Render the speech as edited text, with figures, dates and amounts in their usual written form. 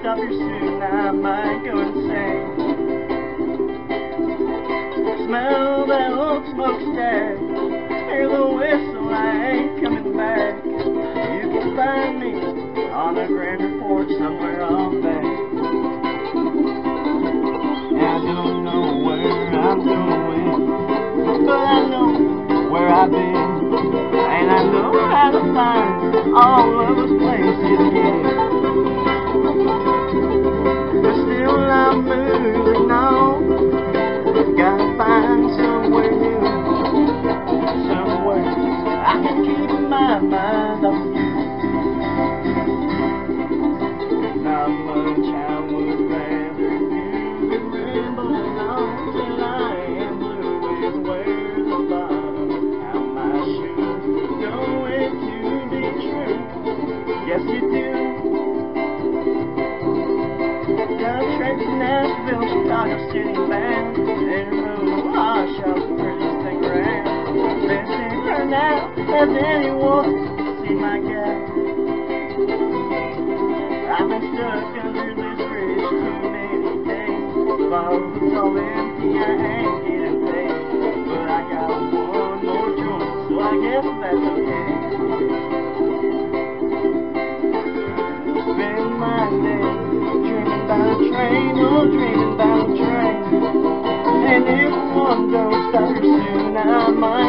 stop here soon, I might go insane. Smell that old smokestack, hear the whistle, I ain't coming back. You can find me on a grand report somewhere off back. I don't know where I'm going, but I know where I've been, and I know how to find all of those places again. But still I'm moving on, gotta find somewhere new, somewhere I can keep my mind off you. Not much I would rather do than ramble on till I am blue and wear the bottom out my shoes. Know it to be true, yes you do. Contracts in Nashville, Chicago City, man, and room, wash off the prettiest thing around. Best in her now, as anyone see my gal. I've been stuck under this bridge too many days. Bottles all empty, I ain't getting paid, but I got one more joint, so I guess that's okay. Spend my day dreaming about a train, oh dreaming about a train. And if one don't stop here soon, I might